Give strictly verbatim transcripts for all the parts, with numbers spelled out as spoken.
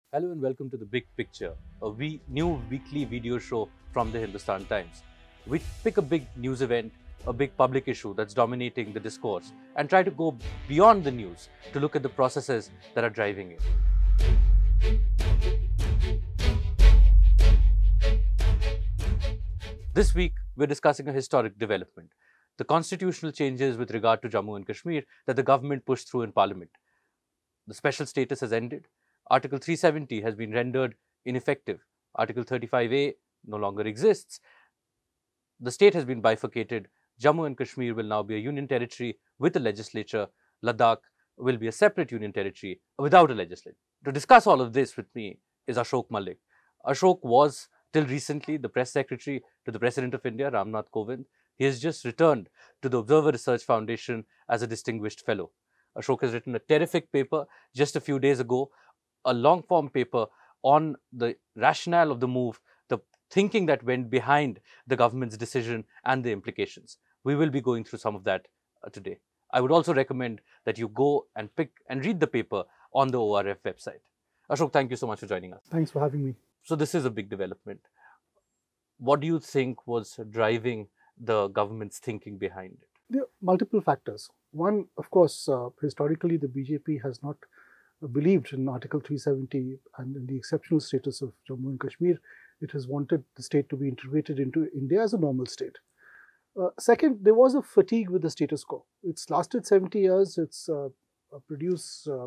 Hello and welcome to the Big Picture, a we new weekly video show from the Hindustan Times. We pick a big news event, a big public issue that's dominating the discourse, and try to go beyond the news to look at the processes that are driving it. This week, we're discussing a historic development, the constitutional changes with regard to Jammu and Kashmir that the government pushed through in Parliament. The special status has ended. Article three seventy has been rendered ineffective. Article thirty-five A no longer exists. The state has been bifurcated. Jammu and Kashmir will now be a union territory with a legislature. Ladakh will be a separate union territory without a legislature. To discuss all of this with me is Ashok Malik. Ashok was, till recently, the press secretary to the President of India, Ramnath Kovind. He has just returned to the Observer Research Foundation as a distinguished fellow. Ashok has written a terrific paper just a few days ago, a long-form paper on the rationale of the move, the thinking that went behind the government's decision and the implications. We will be going through some of that uh, today. I would also recommend that you go and pick and read the paper on the O R F website. Ashok, thank you so much for joining us. Thanks for having me. So this is a big development. What do you think was driving the government's thinking behind it? There are multiple factors. One, of course, uh, historically, the B J P has not believed in Article three seventy and in the exceptional status of Jammu and Kashmir. It has wanted the state to be integrated into India as a normal state. Uh, second, there was a fatigue with the status quo. It's lasted seventy years. It's uh, produced uh,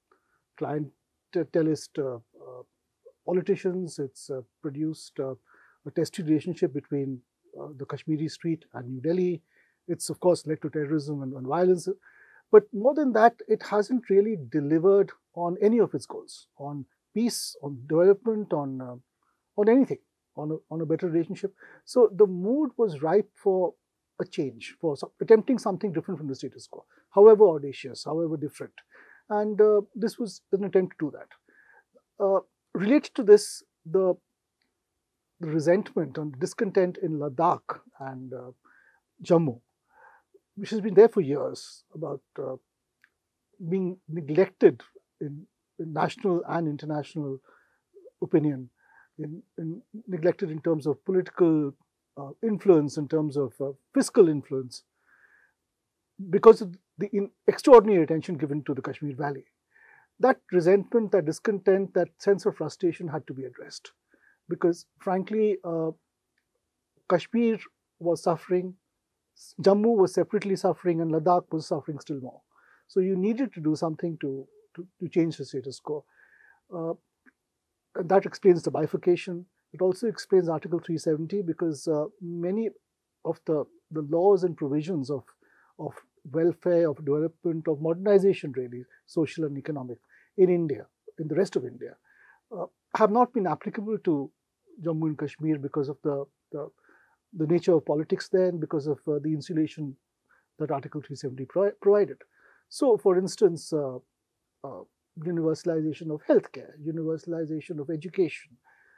clientelist uh, uh, politicians. It's uh, produced uh, a testy relationship between uh, the Kashmiri street and New Delhi. It's, of course, led to terrorism and, and violence. But more than that, it hasn't really delivered on any of its goals, on peace, on development, on uh, on anything, on a, on a better relationship. So the mood was ripe for a change, for some, attempting something different from the status quo, however audacious, however different. And uh, this was an attempt to do that. Uh, related to this, the, the resentment and discontent in Ladakh and uh, Jammu, which has been there for years, about uh, being neglected in, in national and international opinion, in, in neglected in terms of political uh, influence, in terms of uh, fiscal influence, because of the in extraordinary attention given to the Kashmir Valley. That resentment, that discontent, that sense of frustration had to be addressed, because frankly, uh, Kashmir was suffering, Jammu was separately suffering, and Ladakh was suffering still more. So you needed to do something to, to, to change the status quo. Uh, and that explains the bifurcation. It also explains Article three seventy, because uh, many of the, the laws and provisions of, of welfare, of development, of modernization really, social and economic, in India, in the rest of India, uh, have not been applicable to Jammu and Kashmir because of the, the the nature of politics there, and because of uh, the insulation that Article three seventy pro provided. So, for instance, uh, uh, universalization of healthcare, universalization of education,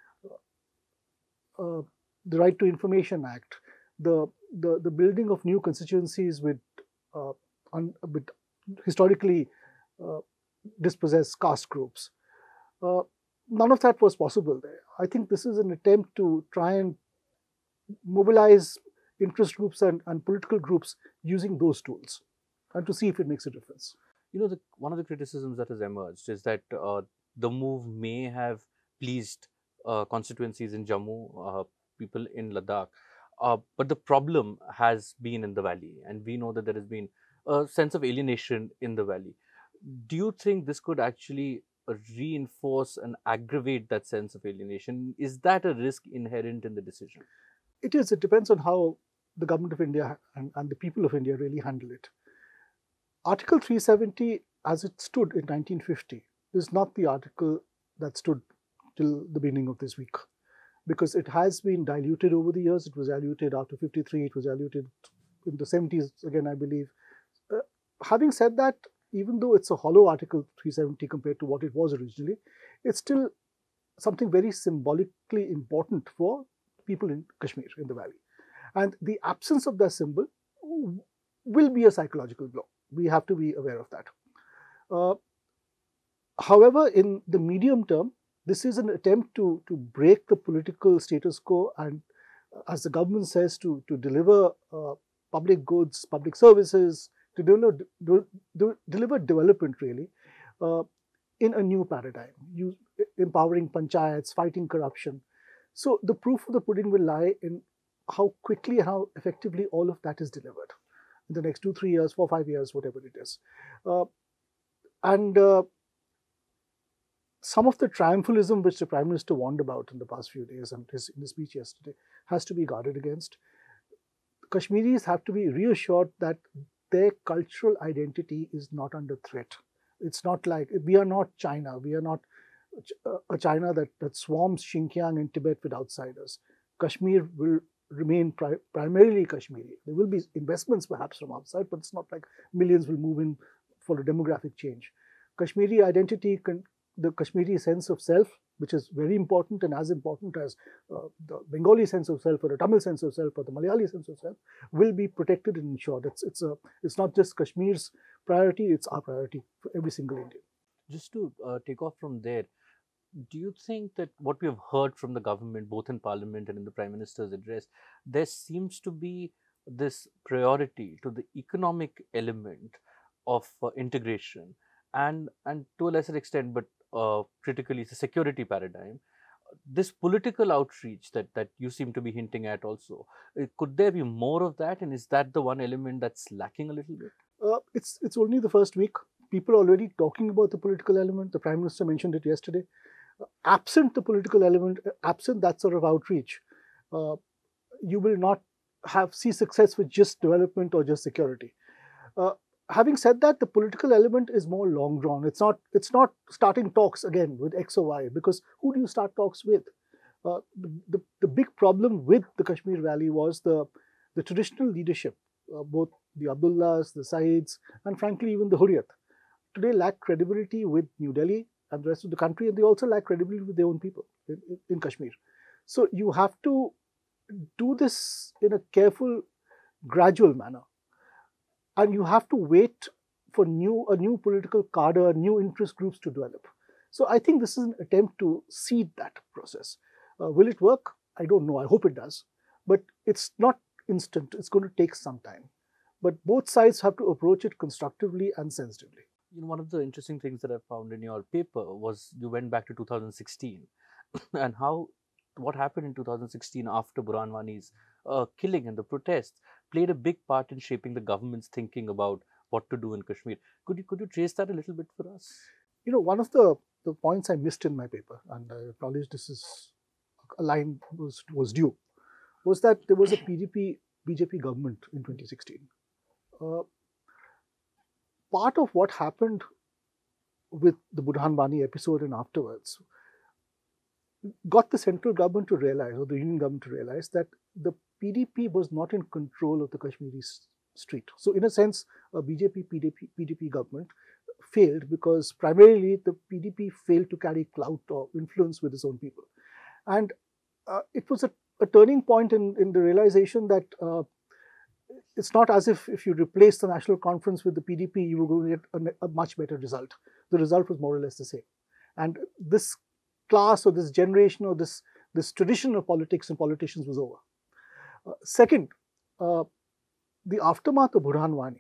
uh, uh, the Right to Information Act, the, the, the building of new constituencies with, uh, un, with historically uh, dispossessed caste groups. Uh, none of that was possible there. I think this is an attempt to try and mobilize interest groups and, and political groups using those tools, and to see if it makes a difference. You know, the, one of the criticisms that has emerged is that uh, the move may have pleased uh, constituencies in Jammu, uh, people in Ladakh, uh, but the problem has been in the valley, and we know that there has been a sense of alienation in the valley. Do you think this could actually reinforce and aggravate that sense of alienation? Is that a risk inherent in the decision? It is. It depends on how the government of India and, and the people of India really handle it. Article three seventy, as it stood in nineteen fifty, is not the article that stood till the beginning of this week, because it has been diluted over the years. It was diluted after fifty-three, it was diluted in the seventies again, I believe. Uh, having said that, even though it's a hollow Article three seventy compared to what it was originally, it's still something very symbolically important for people in Kashmir, in the valley. And the absence of that symbol will be a psychological blow. We have to be aware of that. Uh, however, in the medium term, This is an attempt to, to break the political status quo and, as the government says, to, to deliver uh, public goods, public services, to deliver, do, do, deliver development really uh, in a new paradigm, you, empowering panchayats, fighting corruption. So the proof of the pudding will lie in how quickly and how effectively all of that is delivered in the next two, three years, four, five years, whatever it is. Uh, and uh, some of the triumphalism which the Prime Minister warned about in the past few days and his, in his speech yesterday has to be guarded against. Kashmiris have to be reassured that their cultural identity is not under threat. It's not like, we are not China, we are not a China that, that swarms Xinjiang and Tibet with outsiders. Kashmir will remain pri primarily Kashmiri. There will be investments perhaps from outside, but it's not like millions will move in for a demographic change. Kashmiri identity, can, the Kashmiri sense of self, which is very important and as important as uh, the Bengali sense of self or the Tamil sense of self or the Malayali sense of self, will be protected and ensured. It's, it's, a, it's not just Kashmir's priority, it's our priority for every single Indian. Just to uh, take off from there, do you think that what we have heard from the government, both in Parliament and in the Prime Minister's address, there seems to be this priority to the economic element of uh, integration and, and to a lesser extent, but uh, critically, the security paradigm, this political outreach that, that you seem to be hinting at also, uh, could there be more of that? And is that the one element that's lacking a little bit? Uh, it's, it's only the first week. People are already talking about the political element. The Prime Minister mentioned it yesterday. Uh, absent the political element, uh, absent that sort of outreach, uh, you will not have see success with just development or just security. Uh, having said that, the political element is more long drawn. It's not, it's not starting talks again with X or Y, because who do you start talks with? Uh, the, the big problem with the Kashmir Valley was the, the traditional leadership, uh, both the Abdullahs, the Saids, and frankly even the Hurriyat, today lack credibility with New Delhi and the rest of the country, and they also lack credibility with their own people in, in, in Kashmir. So you have to do this in a careful, gradual manner. And you have to wait for new a new political cadre, new interest groups to develop. So I think this is an attempt to seed that process. Uh, will it work? I don't know. I hope it does. But it's not instant. It's going to take some time. But both sides have to approach it constructively and sensitively. You know, one of the interesting things that I found in your paper was you went back to two thousand sixteen and how what happened in two thousand sixteen after Burhan Wani's uh, killing and the protests played a big part in shaping the government's thinking about what to do in Kashmir. Could you could you trace that a little bit for us? You know, one of the, the points I missed in my paper, and I acknowledge this is a line was, was due, was that there was a P D P B J P government in twenty sixteen. Uh, part of what happened with the Burhan Wani episode and afterwards got the central government to realize, or the union government to realize, that the P D P was not in control of the Kashmiri street. So in a sense, a B J P P D P, P D P government failed because primarily the P D P failed to carry clout or influence with its own people. And uh, it was a, a turning point in, in the realization that uh, it's not as if if you replace the National Conference with the P D P, you were going to get a, a much better result. The result was more or less the same. And this class or this generation or this, this tradition of politics and politicians was over. Uh, second, uh, the aftermath of Burhan Wani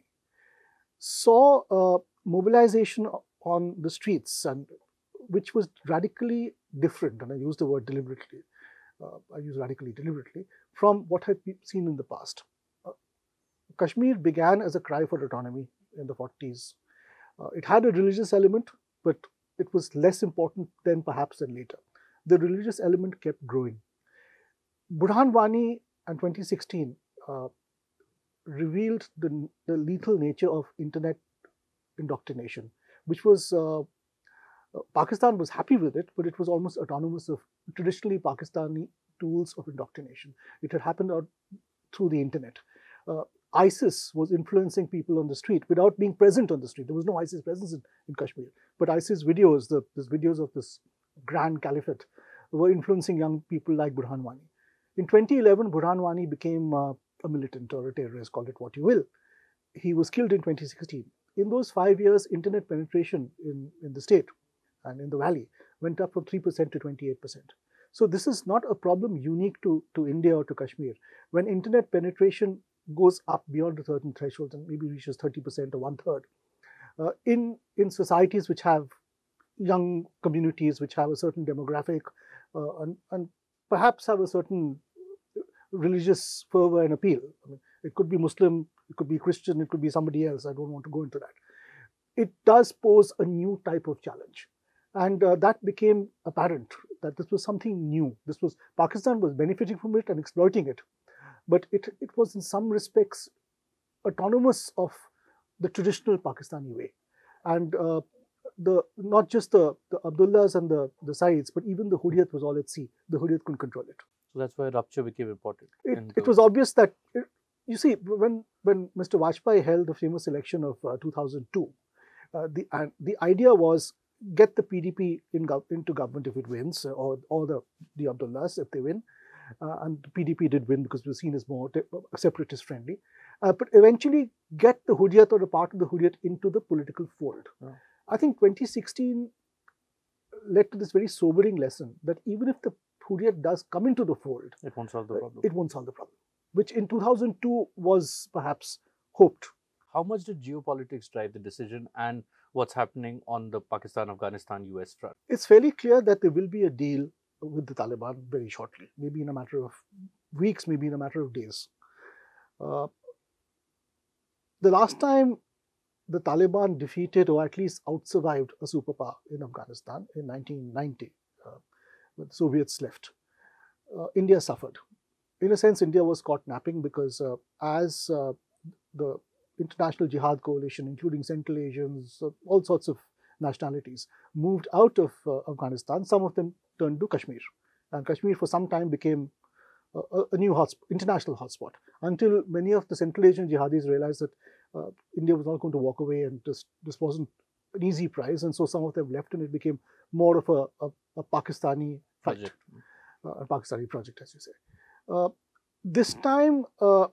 saw uh, mobilization on the streets, and which was radically different, and I use the word deliberately, uh, I use radically deliberately, from what had been seen in the past. Uh, Kashmir began as a cry for autonomy in the forties. Uh, it had a religious element, but it was less important then perhaps than later. The religious element kept growing. Burhan Wani and twenty sixteen uh, revealed the, the lethal nature of internet indoctrination, which was, uh, uh, Pakistan was happy with it, but it was almost autonomous of traditionally Pakistani tools of indoctrination. It had happened out through the internet. Uh, ISIS was influencing people on the street without being present on the street. There was no ISIS presence in, in Kashmir. But ISIS videos, the these videos of this grand caliphate, were influencing young people like Burhan Wani. In twenty eleven, Burhan Wani became uh, a militant or a terrorist, call it what you will. He was killed in twenty sixteen. In those five years, internet penetration in, in the state and in the valley went up from three percent to twenty-eight percent. So this is not a problem unique to, to India or to Kashmir. When internet penetration goes up beyond a certain threshold and maybe reaches thirty percent or one third, uh, in, in societies which have young communities, which have a certain demographic, uh, and, and perhaps have a certain religious fervor and appeal. I mean, it could be Muslim, it could be Christian, it could be somebody else. I don't want to go into that. It does pose a new type of challenge. And uh, that became apparent that this was something new. This was, Pakistan was benefiting from it and exploiting it. But it, it was in some respects autonomous of the traditional Pakistani way. And uh, the not just the, the Abdullahs and the, the Saids, but even the Hurriyat was all at sea. The Hurriyat couldn't control it. So that's why rupture became important. It, it was obvious that, it, you see, when, when Mister Vajpayee held the famous election of uh, two thousand two, uh, the, uh, the idea was get the P D P in gov into government if it wins, uh, or, or the, the Abdullahs if they win. Uh, and the P D P did win because it was seen as more separatist friendly. Uh, but eventually get the Hurriyat or a part of the Hurriyat into the political fold. Oh. I think twenty sixteen led to this very sobering lesson that even if the Hurriyat does come into the fold, it won't solve the problem. It won't solve the problem, which in two thousand two was perhaps hoped. How much did geopolitics drive the decision and what's happening on the Pakistan-Afghanistan U S front? It's fairly clear that there will be a deal with the Taliban very shortly, maybe in a matter of weeks, maybe in a matter of days. Uh, the last time the Taliban defeated or at least outsurvived a superpower in Afghanistan in nineteen ninety, uh, when the Soviets left, uh, India suffered. In a sense, India was caught napping because uh, as uh, the International Jihad Coalition, including Central Asians, uh, all sorts of nationalities, moved out of uh, Afghanistan, some of them turned to Kashmir. And Kashmir for some time became a, a new hotspot, international hotspot, until many of the Central Asian jihadis realized that uh, India was not going to walk away and this, this wasn't an easy prize. And so some of them left and it became more of a, a, a Pakistani fight, project. Uh, a Pakistani project, as you say. Uh, this time, uh,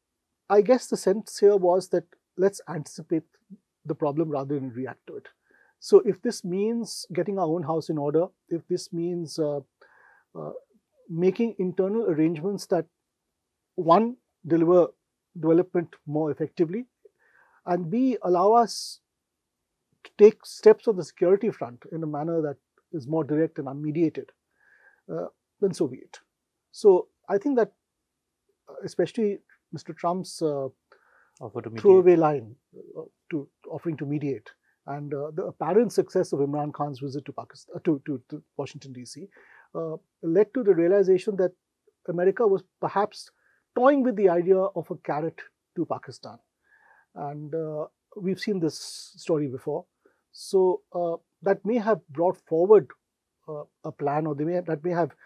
I guess the sense here was that let's anticipate the problem rather than react to it. So if this means getting our own house in order, if this means uh, uh, making internal arrangements that, one, deliver development more effectively, and B, allow us to take steps on the security front in a manner that is more direct and unmediated, uh, then so be it. So I think that especially Mister Trump's uh, throwaway line uh, to offering to mediate, and uh, the apparent success of Imran Khan's visit to Pakistan, uh, to, to, to Washington D C, uh, led to the realization that America was perhaps toying with the idea of a carrot to Pakistan, and uh, we've seen this story before. So uh, that may have brought forward uh, a plan, or they may that may have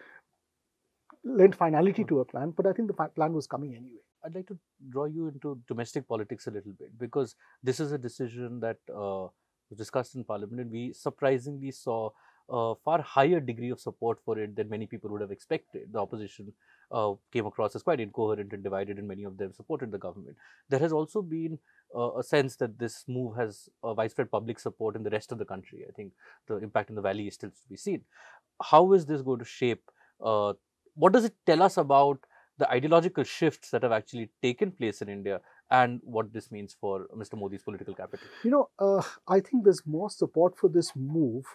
lent finality to a plan. But I think the plan was coming anyway. I'd like to draw you into domestic politics a little bit, because this is a decision that uh, was discussed in Parliament, and we surprisingly saw a far higher degree of support for it than many people would have expected. The opposition uh, came across as quite incoherent and divided, and many of them supported the government. There has also been uh, a sense that this move has uh, widespread public support in the rest of the country. I think the impact in the valley is still to be seen. How is this going to shape? Uh, what does it tell us about the ideological shifts that have actually taken place in India, and what this means for Mister Modi's political capital? You know, uh, I think there's more support for this move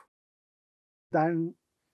than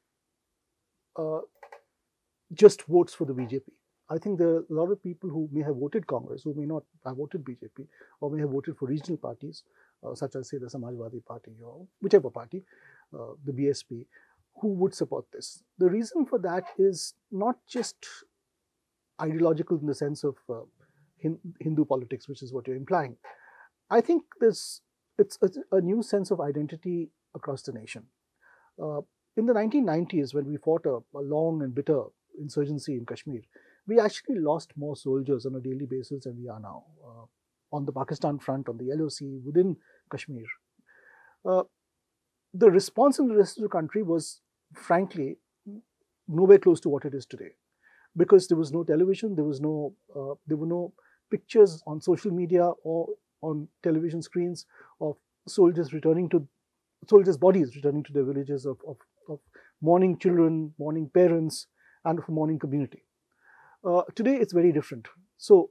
uh, just votes for the B J P. I think there are a lot of people who may have voted Congress, who may not have voted B J P, or may have voted for regional parties, uh, such as, say, the Samajwadi Party or whichever party, uh, the B S P, who would support this. The reason for that is not just ideological in the sense of uh, Hindu politics, which is what you're implying. I think there's it's a, a new sense of identity across the nation. Uh, in the nineteen nineties, when we fought a, a long and bitter insurgency in Kashmir, we actually lost more soldiers on a daily basis than we are now. Uh, on the Pakistan front, on the L O C, within Kashmir. Uh, the response in the rest of the country was, frankly, nowhere close to what it is today. Because there was no television, there was no, uh, there were no pictures on social media or on television screens of soldiers returning to, soldiers' bodies returning to their villages of, of, of mourning children, mourning parents, and of a mourning community. Uh, today, it's very different. So,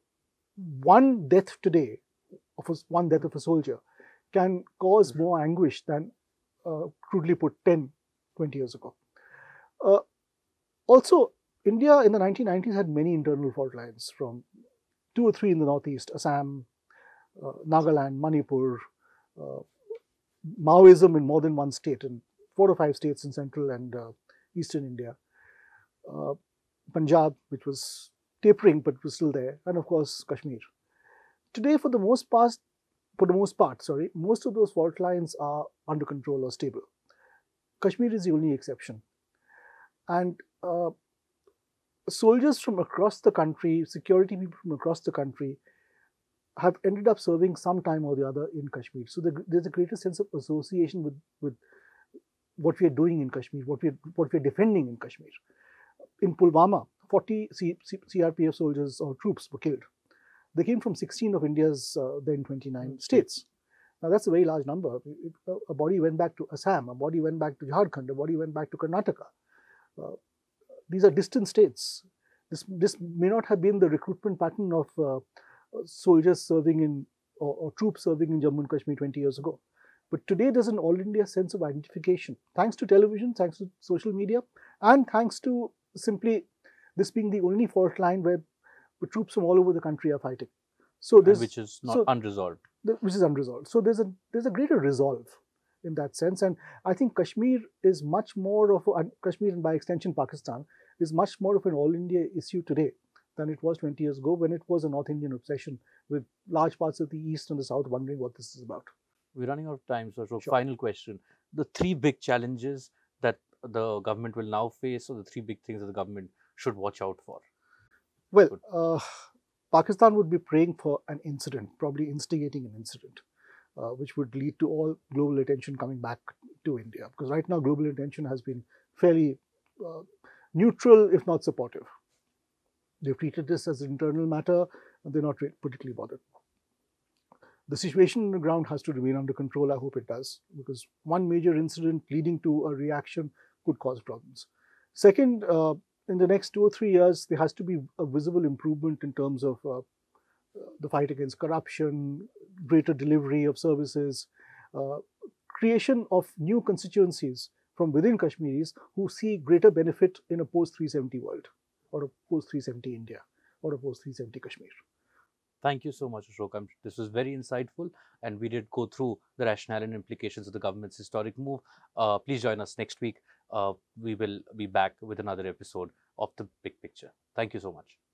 one death today, of a, one death of a soldier, can cause more anguish than, uh, crudely put, ten, twenty years ago. Uh, also, India in the nineteen nineties had many internal fault lines, from two or three in the northeast, Assam, uh, Nagaland, Manipur, uh, Maoism in more than one state, in four or five states in central and uh, eastern India, uh, Punjab, which was tapering but was still there, and of course Kashmir. Today, for the most part, for the most part, sorry, most of those fault lines are under control or stable. Kashmir is the only exception, and uh, soldiers from across the country, security people from across the country, have ended up serving some time or the other in Kashmir. So the, there's a greater sense of association with, with what we are doing in Kashmir, what we are, what we are defending in Kashmir. In Pulwama, forty C, C, C R P F soldiers or troops were killed. They came from sixteen of India's uh, then twenty-nine mm-hmm. states. Now that's a very large number. It, a body went back to Assam, a body went back to Jharkhand, a body went back to Karnataka. Uh, these are distant states. This, this may not have been the recruitment pattern of uh, soldiers serving in, or, or troops serving in Jammu and Kashmir twenty years ago. But today there's an all India sense of identification, thanks to television, thanks to social media, and thanks to simply this being the only fault line where troops from all over the country are fighting. So this, which is not so, unresolved. The, which is unresolved. So there's a there's a greater resolve in that sense, and I think Kashmir is much more of a, Kashmir and by extension Pakistan is much more of an all India issue today than it was twenty years ago, when it was a North Indian obsession with large parts of the East and the South wondering what this is about. We're running out of time, so, so sure. Final question. The three big challenges that the government will now face, or the three big things that the government should watch out for? Well, uh, Pakistan would be praying for an incident, probably instigating an incident, uh, which would lead to all global attention coming back to India. Because right now, global attention has been fairly uh, neutral, if not supportive. They've treated this as an internal matter, and they're not particularly bothered. The situation on the ground has to remain under control. I hope it does, because one major incident leading to a reaction could cause problems. Second, uh, in the next two or three years, there has to be a visible improvement in terms of uh, the fight against corruption, greater delivery of services, uh, creation of new constituencies from within Kashmiris who see greater benefit in a post three seventy world, or a post three seventy India, or a post three seventy Kashmir. Thank you so much, Ashok. This was very insightful, and we did go through the rationale and implications of the government's historic move. Uh, please join us next week. Uh, we will be back with another episode of The Big Picture. Thank you so much.